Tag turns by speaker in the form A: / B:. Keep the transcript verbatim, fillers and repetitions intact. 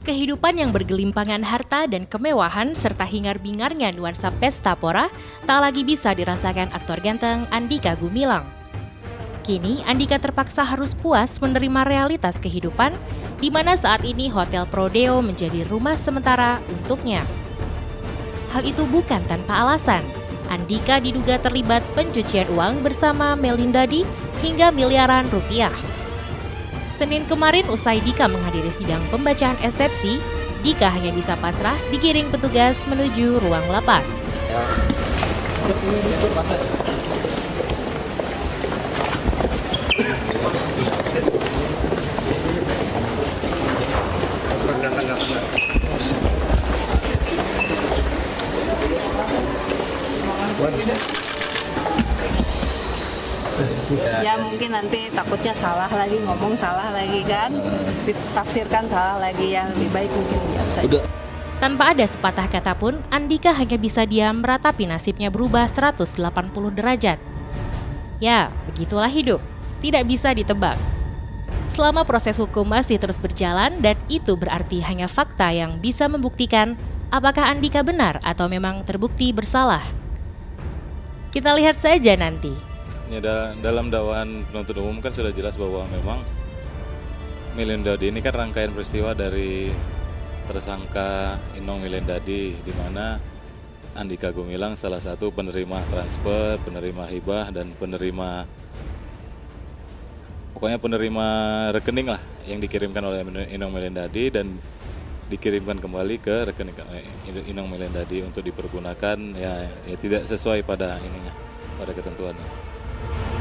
A: Kehidupan yang bergelimpangan harta dan kemewahan serta hingar-bingarnya nuansa pesta pora tak lagi bisa dirasakan aktor ganteng Andika Gumilang. Kini Andika terpaksa harus puas menerima realitas kehidupan di mana saat ini Hotel Prodeo menjadi rumah sementara untuknya. Hal itu bukan tanpa alasan. Andika diduga terlibat pencucian uang bersama Melindadi hingga miliaran rupiah. Senin kemarin usai Dika menghadiri sidang pembacaan eksepsi, Dika hanya bisa pasrah digiring petugas menuju ruang lapas.
B: Ya mungkin nanti takutnya salah lagi, ngomong salah lagi kan, ditafsirkan salah lagi, yang lebih baik mungkin diam saja.
A: Tanpa ada sepatah kata pun, Andika hanya bisa diam meratapi nasibnya berubah seratus delapan puluh derajat. Ya, begitulah hidup, tidak bisa ditebak. Selama proses hukum masih terus berjalan dan itu berarti hanya fakta yang bisa membuktikan apakah Andika benar atau memang terbukti bersalah. Kita lihat saja nanti.
C: Ya, dalam dakwaan penuntut umum kan sudah jelas bahwa memang Melindadi ini kan rangkaian peristiwa dari tersangka Inong Melindadi, di mana Andika Gumilang salah satu penerima transfer, penerima hibah, dan penerima pokoknya penerima rekening lah yang dikirimkan oleh Inong Melindadi dan dikirimkan kembali ke rekening Inong Melindadi untuk dipergunakan ya, ya tidak sesuai pada ininya, pada ketentuannya.